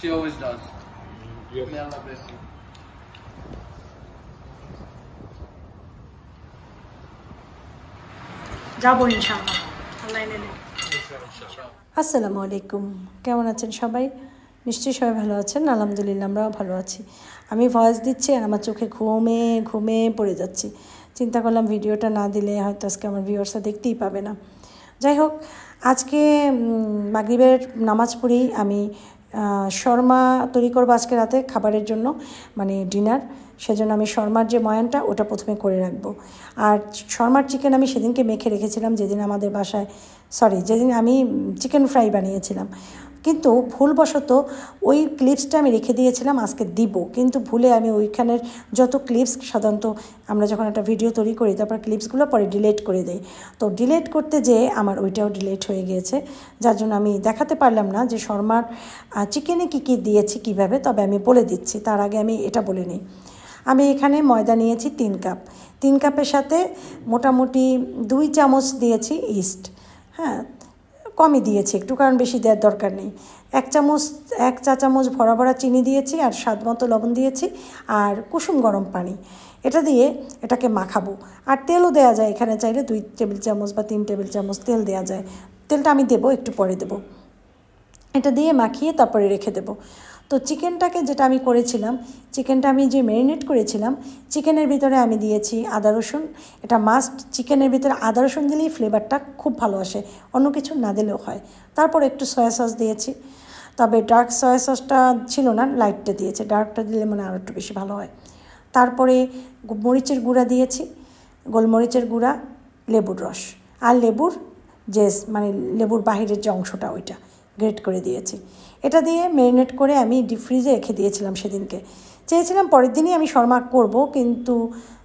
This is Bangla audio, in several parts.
She always does. Yes. May Allah bless you. যাবো ইনশাআল্লাহ আল্লাহ এনে দিন। আসসালামু আলাইকুম, কেমন আছেন সবাই? নিশ্চয়ই সবাই ভালো আছেন। আলহামদুলিল্লাহ আমরাও ভালো আছি। আমি ভয়েস দিচ্ছি আর আমার চোখে ঘুমে পড়ে যাচ্ছি। চিন্তা করলাম ভিডিওটা না দিলে হয়তো আজকে আমার ভিউয়ার্সরা দেখতেই পাবে না। যাই হোক, আজকে মাগরিবের নামাজ পড়েই আমি শর্মা তৈরি করবো আজকে রাতে খাবারের জন্য, মানে ডিনার। সেজন্য আমি শর্মার যে ময়ানটা ওটা প্রথমে করে রাখবো। আর শর্মার চিকেন আমি সেদিনকে মেখে রেখেছিলাম, যেদিন আমাদের বাসায় যেদিন আমি চিকেন ফ্রাই বানিয়েছিলাম। কিন্তু ভুলবশত ওই ক্লিপসটা আমি রেখে দিয়েছিলাম আজকে দিব, কিন্তু ভুলে আমি ওইখানের যত ক্লিপস, সাধারণত আমরা যখন একটা ভিডিও তৈরি করি তারপর ক্লিপসগুলো পরে ডিলিট করে দিই, তো ডিলিট করতে যেয়ে আমার ওইটাও ডিলিট হয়ে গিয়েছে, যার জন্য আমি দেখাতে পারলাম না যে শর্মার চিকেনে কী কী দিয়েছি কীভাবে। তবে আমি বলে দিচ্ছি, তার আগে আমি এটা বলে নিই। আমি এখানে ময়দা নিয়েছি 3 কাপ। 3 কাপের সাথে মোটামুটি 2 চামচ দিয়েছি ইস্ট। হ্যাঁ, কমই দিয়েছি একটু, কারণ বেশি দেওয়ার দরকার নেই। 1 চা চামচ ভরা ভরা চিনি দিয়েছি, আর স্বাদ মতো লবণ দিয়েছি, আর কুসুম গরম পানি। এটা দিয়ে এটাকে মাখাবো। আর তেলও দেওয়া যায় এখানে, চাইলে 2 টেবিল চামচ বা 3 টেবিল চামচ তেল দেওয়া যায়। তেলটা আমি দেবো একটু পরে দেবো। এটা দিয়ে মাখিয়ে তারপরে রেখে দেবো। তো চিকেনটাকে যেটা আমি করেছিলাম, চিকেনটা আমি যে ম্যারিনেট করেছিলাম, চিকেনের ভিতরে আমি দিয়েছি আদা রসুন। এটা মাস্ট, চিকেনের ভিতরে আদা রসুন দিলেই ফ্লেভারটা খুব ভালো আসে, অন্য কিছু না দিলেও হয়। তারপর একটু সয়া সস দিয়েছি, তবে ডার্ক সয়া সসটা ছিল না, লাইটটা দিয়েছে। ডার্কটা দিলে মানে আরও একটু বেশি ভালো হয়। তারপরে মরিচের গুঁড়া দিয়েছি, গোলমরিচের গুঁড়া, লেবুর রস, আর লেবুর যে মানে লেবুর বাহিরের যে অংশটা ওইটা গ্রেট করে দিয়েছি। এটা দিয়ে ম্যারিনেট করে আমি ডিপ ফ্রিজে রেখে দিয়েছিলাম সেদিনকে। চেয়েছিলাম পরের দিনই আমি শর্মা করব, কিন্তু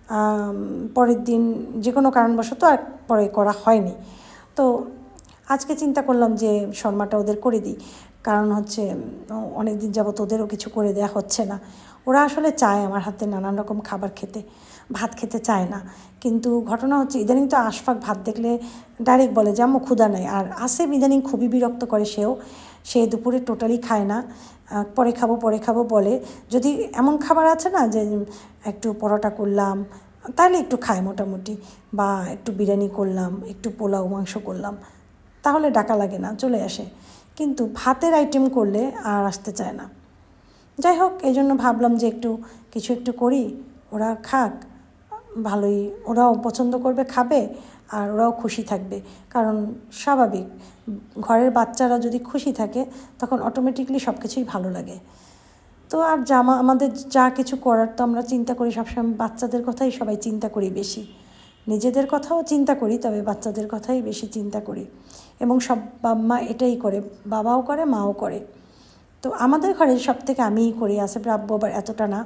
পরের দিন যে কোনো কারণবশত আর পরে করা হয়নি। তো আজকে চিন্তা করলাম যে শর্মাটা ওদের করে দিই, কারণ হচ্ছে অনেক দিন যাবত ওদেরও কিছু করে দেওয়া হচ্ছে না। ওরা আসলে চায় আমার হাতে নানান রকম খাবার খেতে, ভাত খেতে চায় না। কিন্তু ঘটনা হচ্ছে ইদানিং তো আশফাক ভাত দেখলে ডাইরেক্ট বলে যে আম্মু ক্ষুধা নাই। আর আসিফ ইদানিং খুবই বিরক্ত করে, সে দুপুরে টোটালি খায় না, পরে খাবো বলে। যদি এমন খাবার আছে না যে একটু পরোটা করলাম তাহলে একটু খায় মোটামুটি, বা একটু বিরিয়ানি করলাম, একটু পোলাও মাংস করলাম, তাহলে ডাকা লাগে না, চলে আসে। কিন্তু ভাতের আইটেম করলে আর আসতে চায় না। যাই হোক, এই জন্য ভাবলাম যে একটু করি, ওরা খাক, ভালোই, ওরাও পছন্দ করবে, খাবে, আর ওরাও খুশি থাকবে। কারণ স্বাভাবিক, ঘরের বাচ্চারা যদি খুশি থাকে তখন অটোমেটিকলি সব কিছুই ভালো লাগে। তো আর আমাদের যা কিছু করার তো আমরা চিন্তা করি সবসময় বাচ্চাদের কথাই সবাই চিন্তা করি বেশি। নিজেদের কথাও চিন্তা করি, তবে বাচ্চাদের কথাই বেশি চিন্তা করি। এবং সব বাবা মা এটাই করে, বাবাও করে, মাও করে। তো আমাদের ঘরে সব থেকে আমিই করি, আসে আব্বু আবার এতটা না,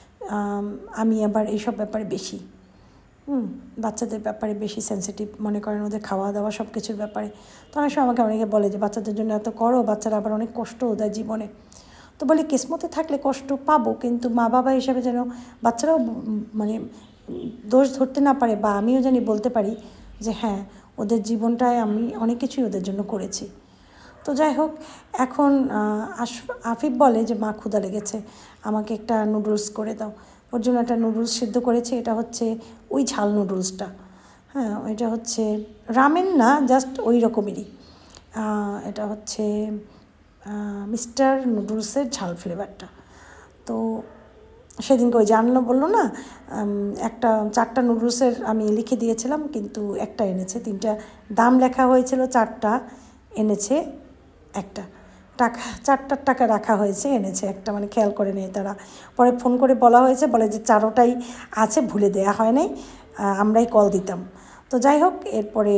আমি আবার এইসব ব্যাপারে বেশি বাচ্চাদের ব্যাপারে বেশি সেন্সিটিভ মনে করেন, ওদের খাওয়া দাওয়া সব কিছুর ব্যাপারে। তো অনেক সময় আমাকে অনেকে বলে যে বাচ্চাদের জন্য এত করো, বাচ্চারা আবার অনেক কষ্টও দেয় জীবনে। তো বলি কিসমতে থাকলে কষ্ট পাবো, কিন্তু মা বাবা হিসাবে যেন বাচ্চারাও মানে দোষ ধরতে না পারে, বা আমিও জানি বলতে পারি যে হ্যাঁ, ওদের জীবনটায় আমি অনেক কিছুই ওদের জন্য করেছি। তো যাই হোক, এখন আফিফ বলে যে মা ক্ষুধা লেগেছে, আমাকে একটা নুডলস করে দাও। ওর জন্য একটা নুডলস সিদ্ধ করেছি। এটা হচ্ছে ওই ঝাল নুডলসটা, হ্যাঁ, এটা হচ্ছে রামেন না, জাস্ট ওই রকমেরই। এটা হচ্ছে মিস্টার নুডলসের ঝাল ফ্লেভারটা। তো সেদিনকে ওই জানলো বললো না, 4টা নুডলসের আমি লিখে দিয়েছিলাম, কিন্তু একটা এনেছে। 3টা দাম লেখা হয়েছিল, 4টা এনেছে, একটা টাকা 4টার টাকা রাখা হয়েছে, এনেছে একটা, মানে খেয়াল করে নেই তারা। পরে ফোন করে বলা হয়েছে, বলে যে 4টাই আছে, ভুলে দেয়া হয় নাই, আমরাই কল দিতাম। তো যাই হোক, এরপরে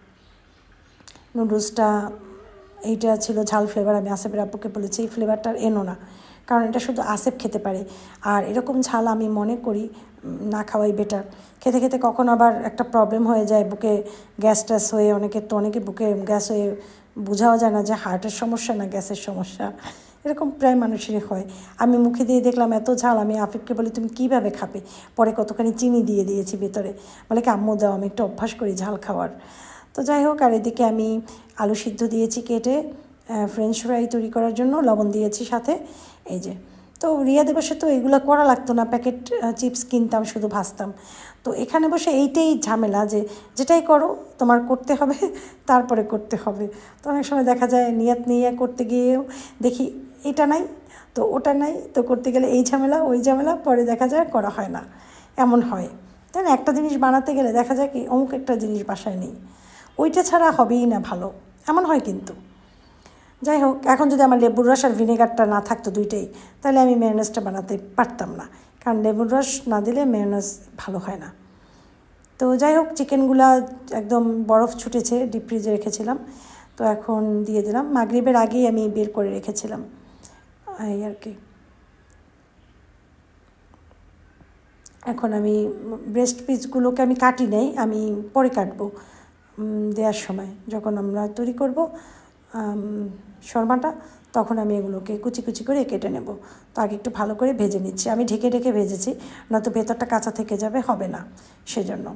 নুডলসটা এইটা ছিল ঝাল ফ্লেভার। আমি আসিফের আব্বুকে বলেছি এই ফ্লেভারটা এনো না, কারণ এটা শুধু আসিফ খেতে পারে, আর এরকম ঝাল আমি মনে করি না খাওয়াই বেটার। খেতে খেতে কখন আবার একটা প্রবলেম হয়ে যায়, বুকে গ্যাস ট্যাস হয়ে, অনেকে বুকে গ্যাস হয়ে বোঝাও যায় না যে হার্টের সমস্যা না গ্যাসের সমস্যা, এরকম প্রায় মানুষেরই হয়। আমি মুখে দিয়ে দেখলাম এত ঝাল, আমি আফিফকে বলি তুমি কীভাবে খাবে, পরে কতখানি চিনি দিয়ে দিয়েছি ভেতরে, বলে কি আম্মু দাও, আমি একটু অভ্যাস করি ঝাল খাওয়ার। তো যাই হোক, আর এদিকে আমি আলু সিদ্ধ দিয়েছি কেটে, ফ্রেঞ্চ ফ্রাই তৈরি করার জন্য লবণ দিয়েছি সাথে। এই যে, তো রিয়াদে বসে তো এগুলো করা লাগতো না, প্যাকেট চিপস কিনতাম, শুধু ভাজতাম। তো এখানে বসে এইটাই ঝামেলা যে যেটাই করো তোমার করতে হবে, তারপরে করতে হবে। তো অনেক সময় দেখা যায় নিয়ত নিয়ে করতে গিয়েও দেখি এটা নাই, তো ওটা নাই, তো করতে গেলে এই ঝামেলা ওই ঝামেলা, পরে দেখা যায় করা হয় না, এমন হয়। তাই না? একটা জিনিস বানাতে গেলে দেখা যায় কি অমুক একটা জিনিস বাসায় নেই, ওইটা ছাড়া হবেই না ভালো, এমন হয় কিন্তু। যাই হোক, এখন যদি আমার লেবুর রস আর ভিনেগারটা না থাকতো দুইটাই, তাহলে আমি মেয়োনেজটা বানাতে পারতাম না, কারণ লেবুর রস না দিলে মেয়োনেজ ভালো হয় না। তো যাই হোক, চিকেনগুলা একদম বরফ ছুটেছে, ডিপ ফ্রিজে রেখেছিলাম, তো এখন দিয়ে দিলাম। মাগরিবের আগেই আমি বের করে রেখেছিলাম, এই আর কি। এখন আমি ব্রেস্ট পিসগুলোকে আমি কাটি নাই, আমি পরে কাটবো দেওয়ার সময়, যখন আমরা তৈরি করব শর্মাটা, তখন আমি এগুলোকে কুচি কুচি করে কেটে নেব। তো আগে একটু ভালো করে ভেজে নিচ্ছি, আমি ঢেকে ঢেকে ভেজেছি, নয়তো ভেতরটা কাঁচা থেকে যাবে, হবে না সেজন্য।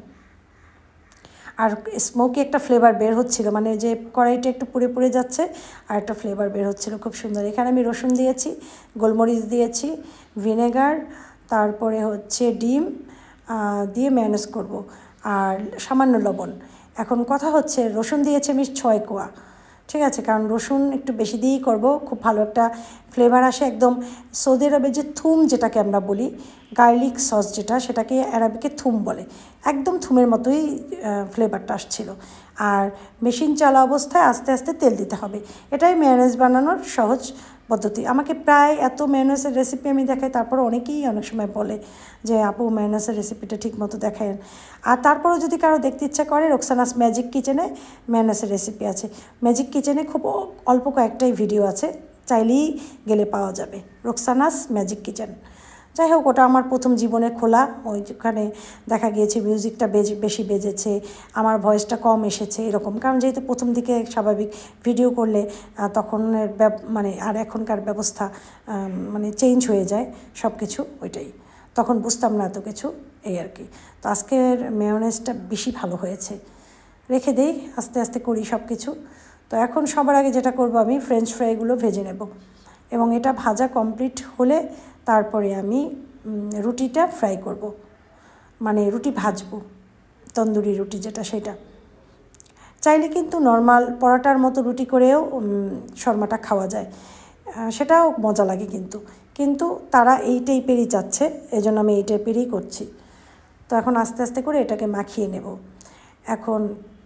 আর স্মোকি একটা ফ্লেভার বের হচ্ছিল, মানে যে কড়াইটা একটু পুড়ে পুড়ে যাচ্ছে আর একটা ফ্লেভার বের হচ্ছিল খুব সুন্দর। এখানে আমি রসুন দিয়েছি, গোলমরিচ দিয়েছি, ভিনেগার, তারপরে হচ্ছে ডিম দিয়ে ম্যানেজ করব, আর সামান্য লবণ। এখন কথা হচ্ছে রসুন দিয়েছি আমি 6 কোয়া, ঠিক আছে, কারণ রসুন একটু বেশি দিয়েই করব, খুব ভালো একটা ফ্লেভার আসে। একদম সৌদি আরবে যে থুম যেটাকে আমরা বলি, গার্লিক সস যেটা, সেটাকে আরবিকে থুম বলে, একদম থুমের মতোই ফ্লেভারটা আসছিল। আর মেশিন চালা অবস্থায় আস্তে আস্তে তেল দিতে হবে, এটাই মেয়োনেজ বানানোর সহজ পদ্ধতি। আমাকে প্রায় এত মেয়োনেজের রেসিপি আমি দেখাই, তারপর অনেকেই অনেক সময় বলে যে আপু মেয়োনেজের রেসিপিটা ঠিক মতো দেখায়েন। আর তারপরেও যদি কারো দেখতে ইচ্ছা করে, রোকসানাস ম্যাজিক কিচেনে মেয়োনেজের রেসিপি আছে। ম্যাজিক কিচেনে খুব অল্প কয়েকটাই ভিডিও আছে, চাইলেই গেলে পাওয়া যাবে, রোকসানাস ম্যাজিক কিচেন। যাই হোক, ওটা আমার প্রথম জীবনে খোলা, ওইখানে দেখা গিয়েছে মিউজিকটা বেশি বেজেছে, আমার ভয়েসটা কম এসেছে এরকম, কারণ যেহেতু প্রথম দিকে স্বাভাবিক ভিডিও করলে তখন মানে আর এখনকার ব্যবস্থা মানে চেঞ্জ হয়ে যায় সব কিছু, ওইটাই তখন বুঝতাম না এত কিছু, এই আর কি। তো আজকের মেয়োনেজটা বেশি ভালো হয়েছে, রেখে দেই, আস্তে আস্তে করি সব কিছু। তো এখন সবার আগে যেটা করব, আমি ফ্রেঞ্চ ফ্রাইগুলো ভেজে নেব, এবং এটা ভাজা কমপ্লিট হলে তারপরে আমি রুটিটা ফ্রাই করব, মানে রুটি ভাজবো, তন্দুরি রুটি যেটা, সেটা। চাইলে কিন্তু নর্মাল পরোটার মতো রুটি করেও শর্মাটা খাওয়া যায়, সেটাও মজা লাগে কিন্তু তারা এই টাইপেরই চাচ্ছে, এই জন্য আমি এই টাইপেরই করছি। তো এখন আস্তে আস্তে করে এটাকে মাখিয়ে নেব। এখন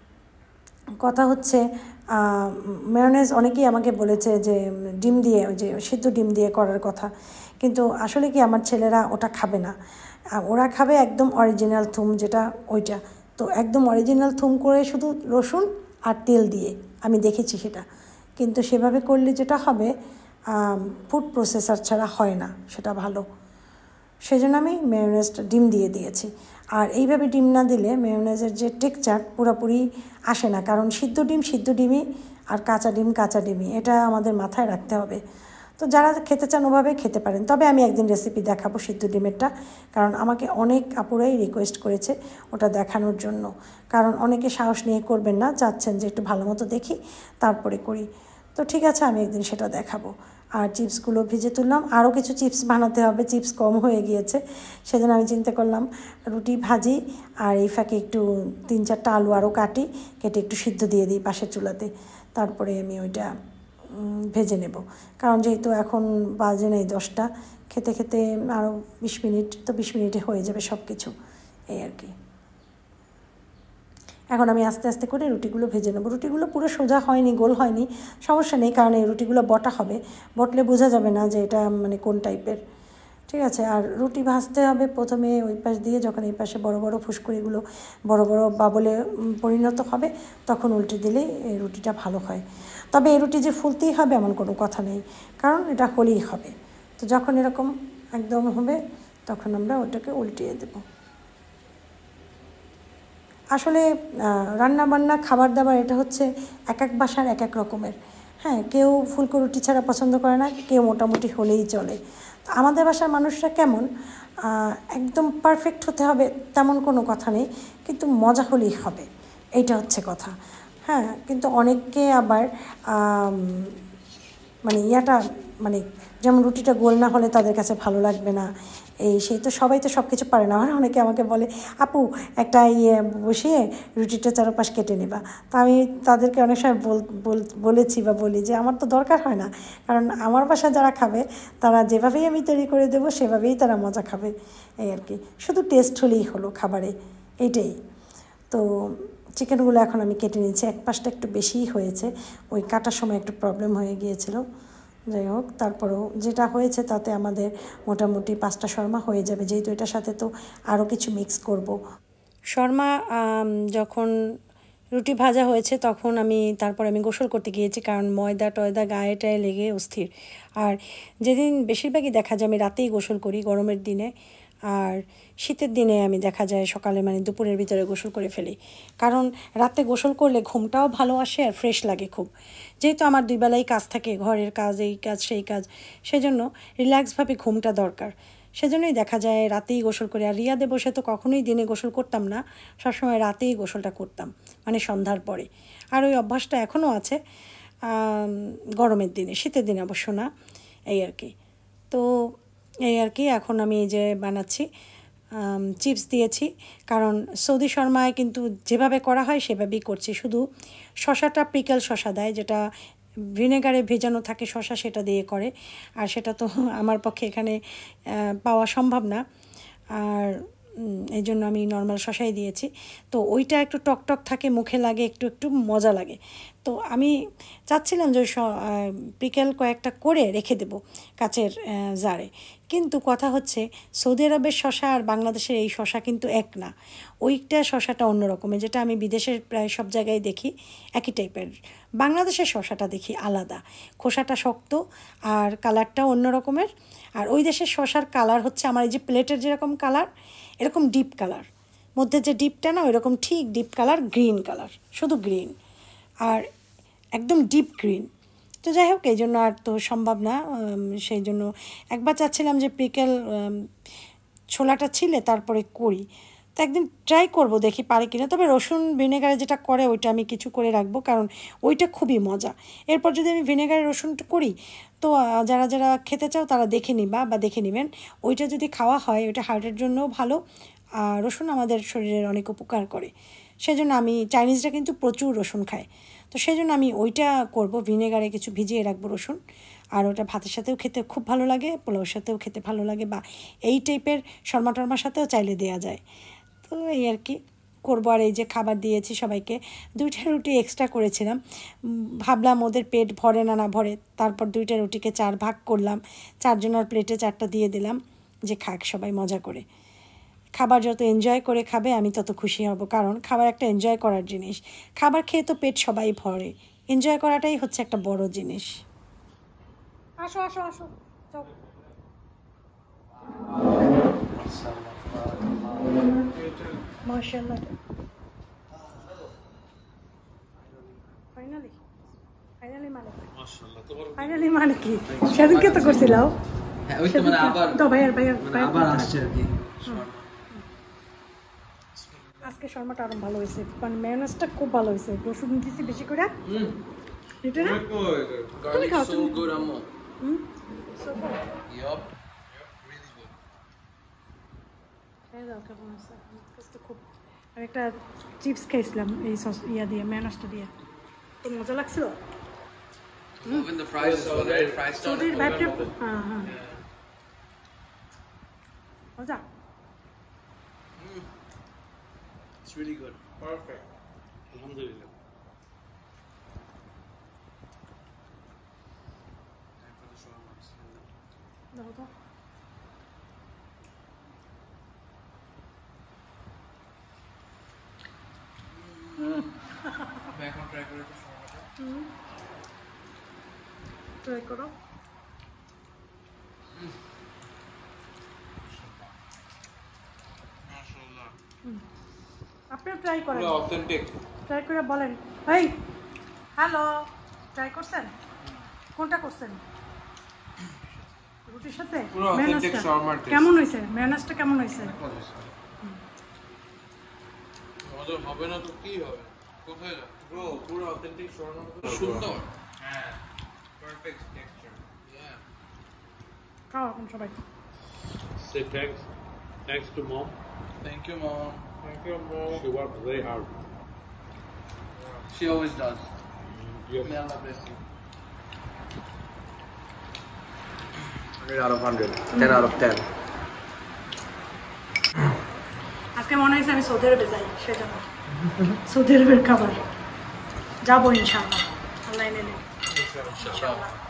কথা হচ্ছে মেয়োনেজ অনেকেই আমাকে বলেছে যে ডিম দিয়ে, ওই যে সিদ্ধ ডিম দিয়ে করার কথা, কিন্তু আসলে কি আমার ছেলেরা ওটা খাবে না, ওরা খাবে একদম অরিজিনাল থুম যেটা, ওইটা। তো একদম অরিজিনাল থুম করে শুধু রসুন আর তেল দিয়ে আমি দেখেছি সেটা, কিন্তু সেভাবে করলে যেটা হবে ফুড প্রসেসর ছাড়া হয় না সেটা ভালো, সেজন্য আমি মেয়োনেজটা ডিম দিয়ে দিয়েছি। আর এইভাবে ডিম না দিলে মেয়োনেজের যে টেক্সচার পুরোপুরি আসে না, কারণ সিদ্ধ ডিমই আর কাঁচা ডিমই, এটা আমাদের মাথায় রাখতে হবে। তো যারা খেতে চান ওভাবে খেতে পারেন, তবে আমি একদিন রেসিপি দেখাবো সিদ্ধ ডিমেরটা, কারণ আমাকে অনেক আপুরাই রিকোয়েস্ট করেছে ওটা দেখানোর জন্য, কারণ অনেকে সাহস নিয়ে করবেন না, চাচ্ছেন যে একটু ভালো মতো দেখি তারপরে করি। তো ঠিক আছে, আমি একদিন সেটা দেখাবো। আর চিপসগুলো ভেজে তুললাম, আরও কিছু চিপস বানাতে হবে, চিপস কম হয়ে গিয়েছে, সেজন্য আমি চিন্তা করলাম রুটি ভাজি, আর এই ফাঁকে একটু 3-4টা আলু আরও কেটে একটু সিদ্ধ দিয়ে দিই পাশের চুলাতে, তারপরে আমি ওইটা ভেজে নেব। কারণ যেহেতু এখন বাজে নেই 10টা, খেতে খেতে আরও 20 মিনিট, তো 20 মিনিটে হয়ে যাবে সব কিছু, এই আর কি। এখন আমি আস্তে আস্তে করে রুটিগুলো ভেজে নেব। রুটিগুলো পুরো সোজা হয়নি, গোল হয়নি, সমস্যা নেই, কারণ এই রুটিগুলো বটা হবে, বটলে বোঝা যাবে না যে এটা মানে কোন টাইপের, ঠিক আছে। আর রুটি ভাজতে হবে প্রথমে ওই পাশ দিয়ে, যখন এই পাশে বড় বড় ফুসকুড়িগুলো বড় বড় বাবলে পরিণত হবে, তখন উল্টে দিলেই এই রুটিটা ভালো হয়। তবে এই রুটি যে ফুলতেই হবে এমন কোনো কথা নেই, কারণ এটা হলেই হবে। তো যখন এরকম একদম হবে, তখন আমরা ওটাকে উল্টিয়ে দেব। আসলে রান্নাবান্না, খাবার দাবার, এটা হচ্ছে এক এক বাসার এক এক রকমের। হ্যাঁ, কেউ ফুলকো রুটি ছাড়া পছন্দ করে না, কেউ মোটামুটি হলেই চলে। তো আমাদের বাসার মানুষরা কেমন, একদম পারফেক্ট হতে হবে তেমন কোনো কথা নেই, কিন্তু মজা হলেই হবে, এইটা হচ্ছে কথা। হ্যাঁ, কিন্তু অনেকে আবার মানে ইয়াটা মানে যেমন রুটিটা গোল না হলে তাদের কাছে ভালো লাগবে না, এই সেই তো সবাই তো সব কিছু পারে না। আমার অনেকে আমাকে বলে আপু একটা বসিয়ে রুটিটা চারপাশ কেটে নেবা, তা আমি তাদেরকে অনেক সময় বলেছি বা বলি যে আমার তো দরকার হয় না, কারণ আমার বাসায় যারা খাবে তারা যেভাবেই আমি তৈরি করে দেবো সেভাবেই তারা মজা খাবে, এই আর কি। শুধু টেস্ট হলেই হলো খাবারে, এইটাই। তো চিকেনগুলো এখন আমি কেটে নিয়েছি, এক পাশটা একটু বেশিই হয়েছে, ওই কাটার সময় একটু প্রবলেম হয়ে গিয়েছিল। যাই হোক, তারপরেও যেটা হয়েছে তাতে আমাদের মোটামুটি 5টা শর্মা হয়ে যাবে, যেহেতু এটার সাথে তো আরও কিছু মিক্স করব। শর্মা যখন রুটি ভাজা হয়েছে তখন তারপর আমি গোসল করতে গিয়েছি, কারণ ময়দা টয়দা গায়ে টায়ে লেগে অস্থির। আর যেদিন বেশিরভাগই দেখা যায় আমি রাতেই গোসল করি গরমের দিনে, আর শীতের দিনে আমি দেখা যায় সকালে মানে দুপুরের ভিতরে গোসল করে ফেলি, কারণ রাতে গোসল করলে ঘুমটাও ভালো আসে আর ফ্রেশ লাগে খুব। যেহেতু আমার 2 বেলাই কাজ থাকে, ঘরের কাজ, এই কাজ সেই কাজ, সেজন্য রিল্যাক্সভাবে ঘুমটা দরকার। সেজন্যই দেখা যায় রাতেই গোসল করি। আর রিয়াদে বসে তো কখনোই দিনে গোসল করতাম না, সবসময় রাতেই গোসলটা করতাম, মানে সন্ধ্যার পরে। আর ওই অভ্যাসটা এখনও আছে গরমের দিনে, শীতের দিনে অবশ্য না, এই আর কি। তো এই আর কি, এখন আমি এই যে বানাচ্ছি চিপস দিয়েছি, কারণ সৌদি শর্মায় কিন্তু যেভাবে করা হয় সেভাবেই করছি, শুধু শশাটা প্রিকেল শশা দেয়, যেটা ভিনেগারে ভেজানো থাকে শশা, সেটা দিয়ে করে, আর সেটা তো আমার পক্ষে এখানে পাওয়া সম্ভব না, আর এই জন্য আমি নর্মাল শশাই দিয়েছি। তো ওইটা একটু টকটক থাকে, মুখে লাগে, একটু একটু মজা লাগে। তো আমি চাচ্ছিলাম যে পিকেল কয়েকটা করে রেখে দেব কাচের জারে, কিন্তু কথা হচ্ছে সৌদি আরবের শশা আর বাংলাদেশের এই শশা কিন্তু এক না। ওইটা শশাটা অন্য রকমের, যেটা আমি বিদেশের প্রায় সব জায়গায় দেখি একই টাইপের। বাংলাদেশের শশাটা দেখি আলাদা, খোসাটা শক্ত আর কালারটাও অন্য রকমের। আর ওই দেশের শশার কালার হচ্ছে আমার এই যে প্লেটের যেরকম কালার, এরকম ডিপ কালার, মধ্যে যে ডিপটা না ওইরকম ঠিক ডিপ কালার, গ্রিন কালার, শুধু গ্রিন, আর একদম ডিপ গ্রিন। তো যাই হোক, এই জন্য আর তো সম্ভব না, সেই জন্য একবার চাচ্ছিলাম যে পিকেল ছোলাটা ছিলে তারপরে করি, তো একদিন ট্রাই করব, দেখি পারে কিনা। তবে রসুন ভিনেগারে যেটা করে ওইটা আমি কিছু করে রাখবো, কারণ ওইটা খুবই মজা। এরপর যদি আমি ভিনেগারে রসুনটা করি, তো যারা যারা খেতে চাও তারা দেখে নিবা বা দেখে নেবেন, ওইটা যদি খাওয়া হয় ওইটা হার্টের জন্যও ভালো, আর রসুন আমাদের শরীরের অনেক উপকার করে। সেজন্য আমি, চাইনিজরা কিন্তু প্রচুর রসুন খায়, তো সেই জন্য আমি ওইটা করব, ভিনেগারে কিছু ভিজিয়ে রাখবো রসুন, আর ওটা ভাতের সাথেও খেতে খুব ভালো লাগে, পোলাওর সাথেও খেতে ভালো লাগে, বা এই টাইপের শর্মা টর্মার সাথেও চাইলে দেওয়া যায়। তো এই আর কি করবো। আর এই যে খাবার দিয়েছি সবাইকে, 2টা রুটি এক্সট্রা করেছিলাম, ভাবলাম ওদের পেট ভরে না না ভরে, তারপর 2টা রুটিকে 4 ভাগ করলাম, 4 জনের প্লেটে 4টা দিয়ে দিলাম, যে খাক সবাই মজা করে। খাবার যত এনজয় করে খাবে আমি তত খুশি হব, কারণ খাবার একটা এনজয় করার জিনিস। খাবার খেয়ে তো পেট সবাই ভরে, এনজয় করাটাই হচ্ছে একটা বড় জিনিস। আসো আসো আসো, চল। মাশাআল্লাহ, ফাইনালি মানে কি সেদিনকে তো করছিলাম, হ্যাঁ ওই তো মানে আবার তো ভাইয়ার আবার আসছে আর কি। আজকে শর্মাটা আরো ভালো হয়েছে, মানে মেয়োনেজটা খুব ভালো হয়েছে, রসুন দিয়েছি বেশি করে। এটা না তুমি খাও, তুমি গুড আম্মু। So good. Yup, really good. এই দাও কেমন আছে, তো খুব। আর একটা চিপস খাইছিলাম এই সস দিয়ে, মেয়োনেজটা দিয়ে, তো মজা লাগছিল। Even the fries as well, right? Fries So did better. মজা। It's really good. Perfect. Alhamdulillah. Time for the shawarma. দাও তো। এখন ট্রাই করে একটু shawarma-টা। ট্রাই করো। মাশাআল্লাহ। আপনিও ট্রাই করেন, পুরো অথেন্টিক। ট্রাই করে বলেন। এই হ্যালো, ট্রাই করছেন? কোনটা করছেন? রুটির সাথে পুরো অথেন্টিক শাওয়ারমা কেমন হয়েছে? মেয়োনেজটা কেমন হয়েছে? মজা হবে না তো কি হবে? কোথায় যাবে? ব্রো পুরো অথেন্টিক শাওয়ারমা সুন্দর। হ্যাঁ Perfect texture. Yeah. খাও এখন সবাই। Say thanks to mom. Thank you, Mom. Thank you, Mom. She worked very hard. She always does. Yes. May Allah bless you. 100 out of 100, 10 out of 10. আজকে মনে হয়েছে আমি সৌদি আরবে যাই, সেজন্য সৌদি আরবের খাবার যাবো ইনশাআল্লাহ, আল্লাহ এনে দেবে ইনশাআল্লাহ।